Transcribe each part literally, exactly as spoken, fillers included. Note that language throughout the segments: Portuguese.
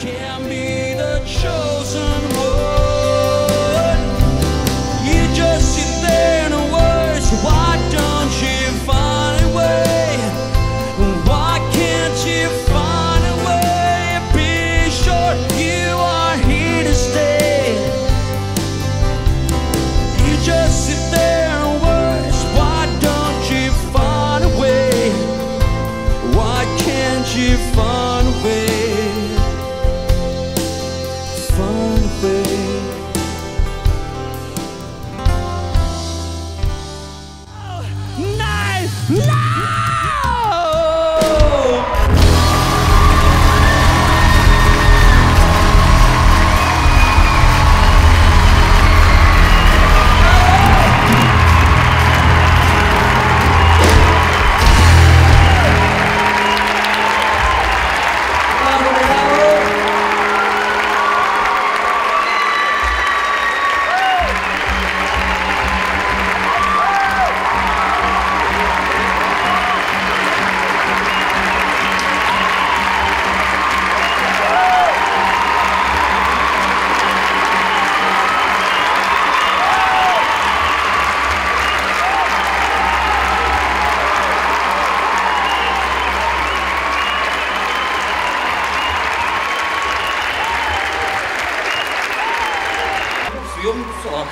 Can't be the chosen one. You just sit there and worry, so why don't you find a way? Why can't you find a way? Be sure you are here to stay. You just sit there and worry, so why don't you find a way? Why can't you find a way? Find a way. No! No! Filme só.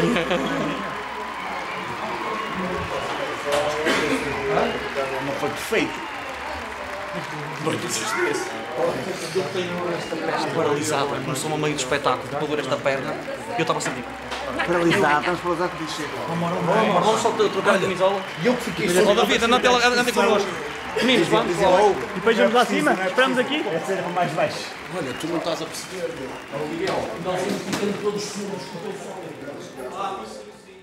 Não foi perfeito. Mas tu disseste esse. Eu tenho esta perna paralisada, começou-me a meio do espetáculo, para doer esta perna, e eu estava assim tipo... Paralisado, vamos paralisar com o bicho. Vamos só trocar a camisola. E eu que fiquei Ó David, anda até lá, anda connosco. Meninos, vamos? E depois vamos lá acima? Esperamos aqui? É ser mais baixo. Olha, tu não estás a perceber. Miguel, nós ficamos todos surdos com o teu som.